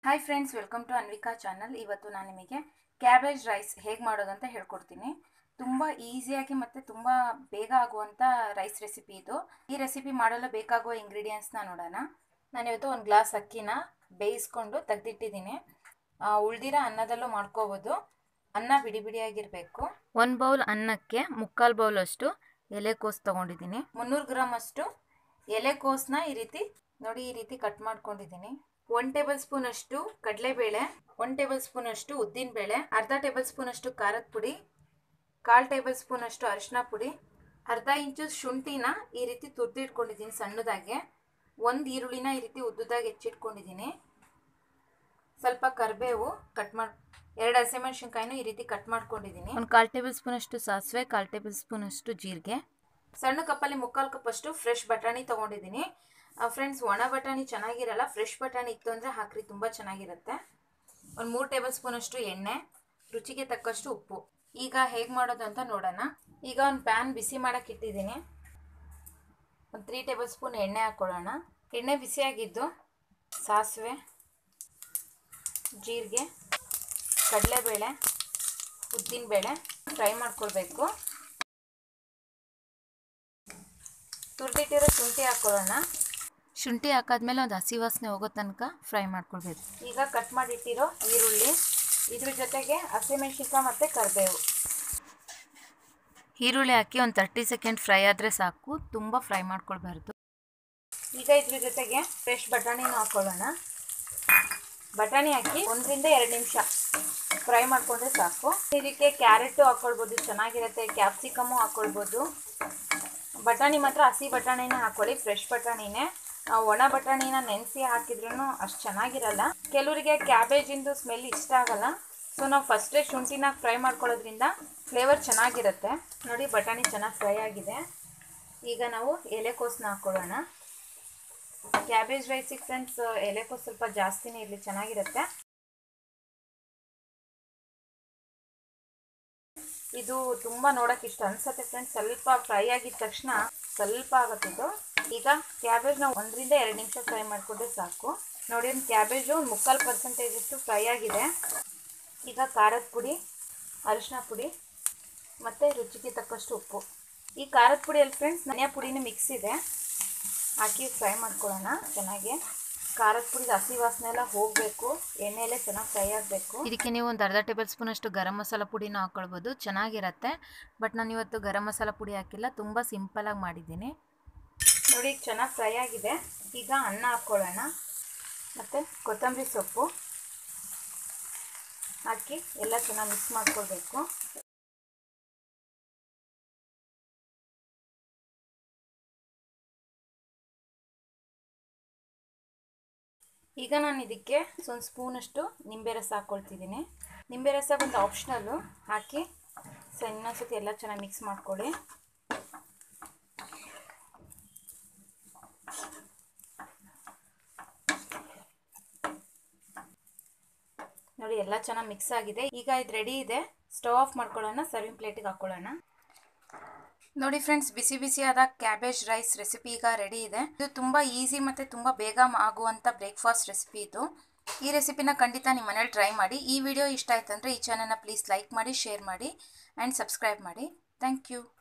Hi friends, welcome to Anvika channel. ಇವತ್ತು ನಾನು ನಿಮಗೆ ಕ್ಯಾಬೇಜ್ ರೈಸ್ ಹೇಗೆ ಮಾಡೋದು ಅಂತ ಹೇಳ್ಕೊಡ್ತೀನಿ. ತುಂಬ ಈಸಿಯಾಗಿ ಮತ್ತು ತುಂಬ ಬೇಗ ಆಗುವಂಥ ರೈಸ್ ರೆಸಿಪಿ ಇದು. ಈ ರೆಸಿಪಿ ಮಾಡಲು ಬೇಕಾಗುವ ಇಂಗ್ರೀಡಿಯೆಂಟ್ಸ್ನ ನೋಡೋಣ. ನಾನಿವತ್ತು ಒಂದು ಗ್ಲಾಸ್ ಅಕ್ಕಿನ ಬೇಯಿಸ್ಕೊಂಡು ತೆಗೆದಿಟ್ಟಿದ್ದೀನಿ. ಉಳ್ದಿರೋ ಅನ್ನದಲ್ಲೂ ಮಾಡ್ಕೋಬೋದು. ಅನ್ನ ಬಿಡಿ ಬಿಡಿಯಾಗಿರಬೇಕು. 1 ಬೌಲ್ ಅನ್ನಕ್ಕೆ 3/4 ಬೌಲ್ ಅಷ್ಟು ಎಲೆಕೋಸು ತೊಗೊಂಡಿದ್ದೀನಿ. 300 ಗ್ರಾಮ್ ಅಷ್ಟು ಎಲೆಕೋಸನ್ನ ಈ ರೀತಿ ಕಟ್ ಮಾಡ್ಕೊಂಡಿದ್ದೀನಿ. 1 ಟೇಬಲ್ ಸ್ಪೂನ್ ಅಷ್ಟು ಕಡಲೆಬೇಳೆ, 1 ಟೇಬಲ್ ಸ್ಪೂನ್ ಅಷ್ಟು ಉದ್ದಿನಬೇಳೆ, ಅರ್ಧ ಟೇಬಲ್ ಸ್ಪೂನ್ ಅಷ್ಟು ಖಾರದ ಪುಡಿ, 1/4 ಟೇಬಲ್ ಸ್ಪೂನ್ ಅಷ್ಟು ಅರಿಶಿನ ಪುಡಿ, ಅರ್ಧ ಇಂಚು ಶುಂಠಿನ ಈ ರೀತಿ ತುರಿದಿಟ್ಕೊಂಡಿದ್ದೀನಿ ಸಣ್ಣದಾಗೆ. 1 ಈರುಳ್ಳಿನ ಈ ರೀತಿ ಉದ್ದುದಾಗಿ ಹೆಚ್ಚಿಟ್ಕೊಂಡಿದ್ದೀನಿ. ಸ್ವಲ್ಪ ಕರಿಬೇವು ಕಟ್ ಮಾಡಿ, 2 ಹಸಿಮೆಣಸಿನ್ಕಾಯಿನೂ ಈ ರೀತಿ ಕಟ್ ಮಾಡ್ಕೊಂಡಿದ್ದೀನಿ. 1/4 ಟೇಬಲ್ ಸ್ಪೂನ್ ಅಷ್ಟು ಸಾಸಿವೆ, 1/4 ಟೇಬಲ್ ಸ್ಪೂನ್ ಅಷ್ಟು ಜೀರಿಗೆ, ಸಣ್ಣ ಕಪ್ಪಲ್ಲಿ 3/4 ಕಪ್ ಅಷ್ಟು ಫ್ರೆಶ್ ಬಟಾಣಿ ತೊಗೊಂಡಿದ್ದೀನಿ. ಫ್ರೆಂಡ್ಸ್, ಒಣ ಬಟಾಣಿ ಚೆನ್ನಾಗಿರಲ್ಲ, ಫ್ರೆಶ್ ಬಟಾಣಿ ಇತ್ತು ಅಂದರೆ ಹಾಕ್ರಿ, ತುಂಬ ಚೆನ್ನಾಗಿರುತ್ತೆ. 3 ಟೇಬಲ್ ಸ್ಪೂನ್ ಅಷ್ಟು ಎಣ್ಣೆ, ರುಚಿಗೆ ತಕ್ಕಷ್ಟು ಉಪ್ಪು. ಈಗ ಹೇಗೆ ಮಾಡೋದು ಅಂತ ನೋಡೋಣ. ಈಗ ಒಂದು ಪ್ಯಾನ್ ಬಿಸಿ ಮಾಡೋಕ್ಕೆ ಇಟ್ಟಿದ್ದೀನಿ. 3 ಟೇಬಲ್ ಸ್ಪೂನ್ ಎಣ್ಣೆ ಹಾಕ್ಕೊಳ್ಳೋಣ. ಎಣ್ಣೆ ಬಿಸಿಯಾಗಿದ್ದು ಸಾಸಿವೆ, ಜೀರಿಗೆ, ಕಡಲೆಬೇಳೆ, ಉದ್ದಿನಬೇಳೆ ಫ್ರೈ ಮಾಡ್ಕೊಳ್ಬೇಕು. ತುರಿದಿಟ್ಟಿರೋ ಶುಂಠಿ ಹಾಕ್ಕೊಳ್ಳೋಣ. ಶುಂಠಿ ಹಾಕಾದ್ಮೇಲೆ ಒಂದು ಹಸಿ ವಾಸನೆ ಹೋಗೋ ತನಕ ಫ್ರೈ ಮಾಡ್ಕೊಳ್ಬೇಕು. ಈಗ ಕಟ್ ಮಾಡಿಟ್ಟಿರೋ ಈರುಳ್ಳಿ, ಇದ್ರ ಜೊತೆಗೆ ಹಸಿಮೆಣಸಿನ್ಕಾಯಿ ಮತ್ತು ಕರಿಬೇವು, ಈರುಳ್ಳಿ ಹಾಕಿ ಒಂದು 30 ಸೆಕೆಂಡ್ ಫ್ರೈ ಆದರೆ ಸಾಕು, ತುಂಬ ಫ್ರೈ ಮಾಡ್ಕೊಳ್ಬಾರ್ದು. ಈಗ ಇದ್ರ ಜೊತೆಗೆ ಫ್ರೆಶ್ ಬಟಾಣಿನ ಹಾಕ್ಕೊಳ್ಳೋಣ. ಬಟಾಣಿ ಹಾಕಿ 1 ರಿಂದ 2 ನಿಮಿಷ ಫ್ರೈ ಮಾಡಿಕೊಂಡ್ರೆ ಸಾಕು. ಇದಕ್ಕೆ ಕ್ಯಾರೆಟು ಹಾಕ್ಕೊಳ್ಬೋದು, ಚೆನ್ನಾಗಿರುತ್ತೆ. ಕ್ಯಾಪ್ಸಿಕಮ್ಮು ಹಾಕ್ಕೊಳ್ಬೋದು. ಬಟಾಣಿ ಮಾತ್ರ ಹಸಿ ಬಟಾಣಿನ ಹಾಕ್ಕೊಳ್ಳಿ, ಫ್ರೆಶ್ ಬಟಾಣಿನೇ. ಒಣ ಬಟಾಣಿನ ನೆನೆಸಿ ಹಾಕಿದ್ರೂ ಅಷ್ಟು ಚೆನ್ನಾಗಿರಲ್ಲ. ಕೆಲವರಿಗೆ ಕ್ಯಾಬೇಜಿಂದು ಸ್ಮೆಲ್ ಇಷ್ಟ ಆಗಲ್ಲ. ಸೊ ನಾವು ಫಸ್ಟೇ ಶುಂಠಿನ ಫ್ರೈ ಮಾಡ್ಕೊಳ್ಳೋದ್ರಿಂದ ಫ್ಲೇವರ್ ಚೆನ್ನಾಗಿರುತ್ತೆ. ನೋಡಿ, ಬಟಾಣಿ ಚೆನ್ನಾಗಿ ಫ್ರೈ ಆಗಿದೆ. ಈಗ ನಾವು ಎಲೆಕೋಸನ್ನ ಹಾಕ್ಕೊಳ್ಳೋಣ. ಕ್ಯಾಬೇಜ್ ರೈಸಿಗೆ ಫ್ರೆಂಡ್ಸ್ ಎಲೆಕೋಸು ಸ್ವಲ್ಪ ಜಾಸ್ತಿನೇ ಇರಲಿ, ಚೆನ್ನಾಗಿರುತ್ತೆ. ಇದು ತುಂಬ ನೋಡೋಕೆ ಇಷ್ಟ ಅನ್ಸುತ್ತೆ ಫ್ರೆಂಡ್ಸ್. ಸ್ವಲ್ಪ ಫ್ರೈ ಆಗಿದ ತಕ್ಷಣ ಸ್ವಲ್ಪ ಆಗುತ್ತಿದ್ದು. ಈಗ ಕ್ಯಾಬೇಜ್ನ 1 ರಿಂದ 2 ನಿಮಿಷ ಫ್ರೈ ಮಾಡಿಕೊಂಡ್ರೆ ಸಾಕು. ನೋಡಿ, ಕ್ಯಾಬೇಜು 3/4% ಅಷ್ಟು ಫ್ರೈ ಆಗಿದೆ. ಈಗ ಖಾರದ ಪುಡಿ, ಅರಿಶಿನ ಪುಡಿ ಮತ್ತು ರುಚಿಗೆ ತಕ್ಕಷ್ಟು ಉಪ್ಪು. ಈ ಖಾರದ ಪುಡಿಯಲ್ಲಿ ಫ್ರೆಂಡ್ಸ್ ಧನಿಯಾ ಪುಡಿನೂ ಮಿಕ್ಸ್ ಇದೆ, ಹಾಕಿ ಫ್ರೈ ಮಾಡ್ಕೊಳ್ಳೋಣ ಚೆನ್ನಾಗಿ. ಖಾರದ ಪುಡಿದ ಹಸಿ ವಾಸನೆ ಎಲ್ಲ ಹೋಗಬೇಕು, ಎಣ್ಣೆಯಲ್ಲೇ ಚೆನ್ನಾಗಿ ಫ್ರೈ ಆಗಬೇಕು. ಇದಕ್ಕೆ ನೀವು ಒಂದು ಅರ್ಧ ಟೇಬಲ್ ಸ್ಪೂನ್ ಅಷ್ಟು ಗರಂ ಮಸಾಲ ಪುಡಿನ ಹಾಕ್ಕೊಳ್ಬೋದು, ಚೆನ್ನಾಗಿರುತ್ತೆ. ಬಟ್ ನಾನು ಇವತ್ತು ಗರಂ ಮಸಾಲ ಪುಡಿ ಹಾಕಿಲ್ಲ, ತುಂಬ ಸಿಂಪಲಾಗಿ ಮಾಡಿದ್ದೀನಿ. ನೋಡಿ, ಚೆನ್ನಾಗಿ ಫ್ರೈ ಆಗಿದೆ. ಈಗ ಅನ್ನ ಹಾಕ್ಕೊಳ್ಳೋಣ ಮತ್ತು ಕೊತ್ತಂಬರಿ ಸೊಪ್ಪು ಹಾಕಿ ಎಲ್ಲ ಚೆನ್ನಾಗಿ ಮಿಕ್ಸ್ ಮಾಡ್ಕೊಳ್ಬೇಕು. ಈಗ ನಾನು ಇದಕ್ಕೆ ಒಂದು ಸ್ಪೂನಷ್ಟು ನಿಂಬೆ ರಸ ಹಾಕ್ಕೊಳ್ತಿದ್ದೀನಿ. ನಿಂಬೆ ರಸ ಒಂದು ಆಪ್ಷನಲ್ಲು, ಹಾಕಿ ಇನ್ನೊಂದ್ಸತಿ ಎಲ್ಲ ಚೆನ್ನಾಗಿ ಮಿಕ್ಸ್ ಮಾಡ್ಕೊಳ್ಳಿ. ನೋಡಿ, ಎಲ್ಲ ಚೆನ್ನಾಗಿ ಮಿಕ್ಸ್ ಆಗಿದೆ. ಈಗ ಇದು ರೆಡಿ ಇದೆ. ಸ್ಟವ್ ಆಫ್ ಮಾಡ್ಕೊಳ್ಳೋಣ, ಸರ್ವಿಂಗ್ ಪ್ಲೇಟಿಗೆ ಹಾಕ್ಕೊಳ್ಳೋಣ. ನೋಡಿ ಫ್ರೆಂಡ್ಸ್, ಬಿಸಿ ಬಿಸಿಯಾದ ಕ್ಯಾಬೇಜ್ ರೈಸ್ ರೆಸಿಪಿ ಈಗ ರೆಡಿ ಇದೆ. ಇದು ತುಂಬ ಈಸಿ ಮತ್ತು ತುಂಬ ಬೇಗ ಆಗುವಂಥ ಬ್ರೇಕ್ಫಾಸ್ಟ್ ರೆಸಿಪಿ ಇದು. ಈ ರೆಸಿಪಿನ ಖಂಡಿತ ನಿಮ್ಮ ಮನೇಲಿ ಟ್ರೈ ಮಾಡಿ. ಈ ವಿಡಿಯೋ ಇಷ್ಟ ಆಯ್ತು ಅಂದರೆ ಈ ಚಾನಲ್ನ ಪ್ಲೀಸ್ ಲೈಕ್ ಮಾಡಿ, ಶೇರ್ ಮಾಡಿ ಆ್ಯಂಡ್ ಸಬ್ಸ್ಕ್ರೈಬ್ ಮಾಡಿ. Thank you.